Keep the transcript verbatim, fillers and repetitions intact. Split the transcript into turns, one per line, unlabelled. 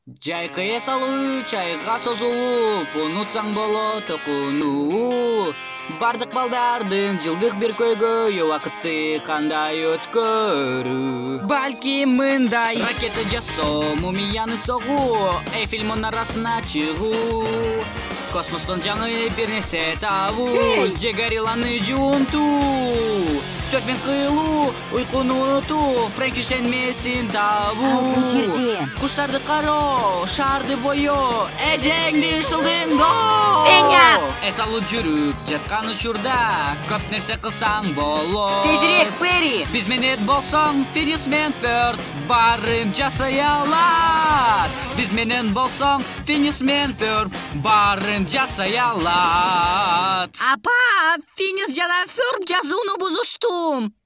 Жайкы салуу, чайга созулуп, унутсаң болот окууну. Бардык балдардын жылдык бир көйгөйү убакытты кандай өткөрүү. Балки мындай ракета жасоо, мумияны согуу, Эйфель мунарасына чыгуу. Космостон жаңы бир нерсе табуу, же горилланы жуунтуу. Серфинг кылуу, уйкуну унутуу, Франкенштейн месин табуу.
Бул жерде
Куштарды кароо, шаарды боё, эжеңди ышылдыңдоо.
Финиас!
Эс алып жүрүп жаткан учурда көп нерсе кылсаң болот.
Тезирээк, Перри!
Биз менен болсоң, Финиас мен Ферд баарын жасай алат. Биз менен болсоң, Финиас мен Ферд баарын жасай алат.
Апа, Финиас жана Ферб жазууну бузуштум.